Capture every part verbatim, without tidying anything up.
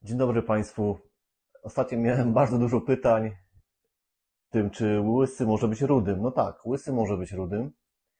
Dzień dobry Państwu. Ostatnio miałem bardzo dużo pytań w tym, czy łysy może być rudym. No tak, łysy może być rudym,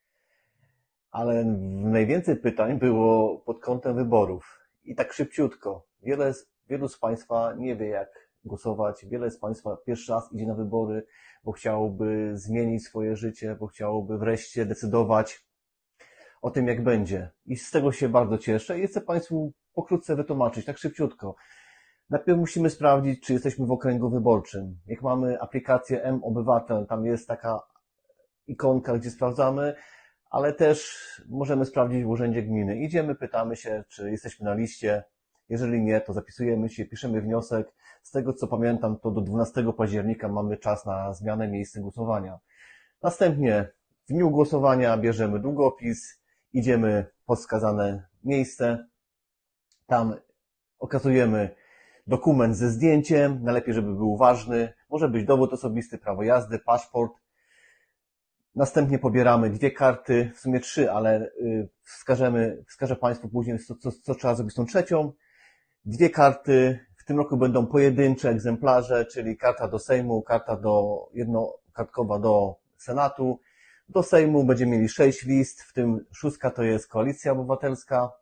ale najwięcej pytań było pod kątem wyborów. I tak szybciutko. Wiele, z- wielu z Państwa nie wie, jak głosować. Wiele z Państwa pierwszy raz idzie na wybory, bo chciałoby zmienić swoje życie, bo chciałoby wreszcie decydować o tym, jak będzie. I z tego się bardzo cieszę i chcę Państwu pokrótce wytłumaczyć, tak szybciutko. Najpierw musimy sprawdzić, czy jesteśmy w okręgu wyborczym. Jak mamy aplikację M-Obywatel, tam jest taka ikonka, gdzie sprawdzamy, ale też możemy sprawdzić w urzędzie gminy. Idziemy, pytamy się, czy jesteśmy na liście. Jeżeli nie, to zapisujemy się, piszemy wniosek. Z tego co pamiętam, to do dwunastego października mamy czas na zmianę miejsca głosowania. Następnie w dniu głosowania bierzemy długopis, idziemy pod wskazane miejsce. Tam okazujemy dokument ze zdjęciem, najlepiej, żeby był ważny, może być dowód osobisty, prawo jazdy, paszport. Następnie pobieramy dwie karty, w sumie trzy, ale wskażemy, wskażę Państwu później, co, co, co trzeba zrobić z tą trzecią. Dwie karty, w tym roku będą pojedyncze egzemplarze, czyli karta do Sejmu, karta do, jednokartkowa do Senatu. Do Sejmu będziemy mieli sześć list, w tym szóstka to jest Koalicja Obywatelska.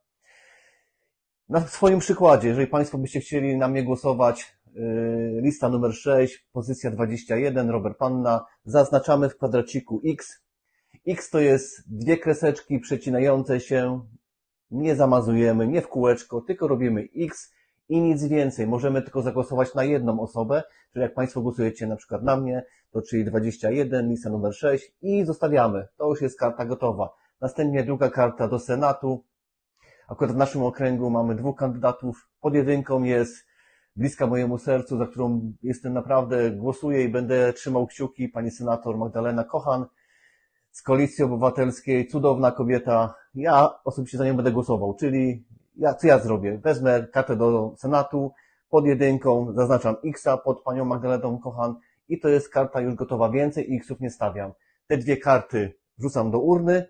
Na swoim przykładzie, jeżeli Państwo byście chcieli na mnie głosować, lista numer sześć, pozycja dwadzieścia jeden, Robert Panna, zaznaczamy w kwadraciku X. X to jest dwie kreseczki przecinające się, nie zamazujemy, nie w kółeczko, tylko robimy X i nic więcej. Możemy tylko zagłosować na jedną osobę, czyli jak Państwo głosujecie na przykład na mnie, to czyli dwadzieścia jeden, lista numer sześć i zostawiamy. To już jest karta gotowa. Następnie druga karta do Senatu. Akurat w naszym okręgu mamy dwóch kandydatów. Pod jedynką jest bliska mojemu sercu, za którą jestem naprawdę, głosuję i będę trzymał kciuki, pani senator Magdalena Kochan z Koalicji Obywatelskiej. Cudowna kobieta. Ja osobiście za nią będę głosował, czyli ja, co ja zrobię? Wezmę kartę do Senatu, pod jedynką zaznaczam X-a pod panią Magdaleną Kochan i to jest karta już gotowa. Więcej X-ów nie stawiam. Te dwie karty wrzucam do urny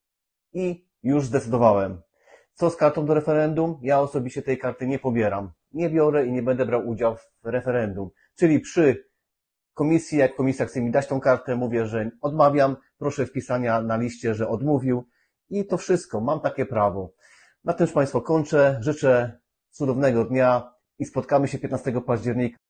i już zdecydowałem. Co z kartą do referendum? Ja osobiście tej karty nie pobieram. Nie biorę i nie będę brał udziału w referendum. Czyli przy komisji, jak komisja chce mi dać tą kartę, mówię, że odmawiam, proszę wpisania na liście, że odmówił i to wszystko. Mam takie prawo. Na tym już Państwo kończę. Życzę cudownego dnia i spotkamy się piętnastego października.